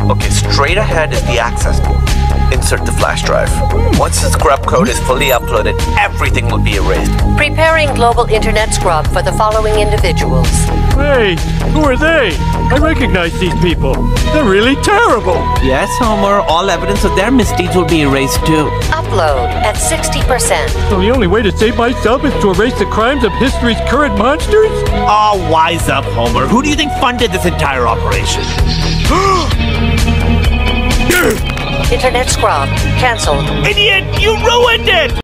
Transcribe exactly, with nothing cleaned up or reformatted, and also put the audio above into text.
Okay, straight ahead is the access port. Insert the flash drive. Once the scrub code is fully uploaded, everything will be erased. Preparing global internet scrub for the following individuals. Hey, who are they? I recognize these people. They're really terrible. Yes, Homer, all evidence of their misdeeds will be erased too. Upload at sixty percent. So the only way to save myself is to erase the crimes of history's current monsters? Oh, wise up, Homer. Who do you think funded this entire operation? Internet scrub canceled. Idiot, you ruined it!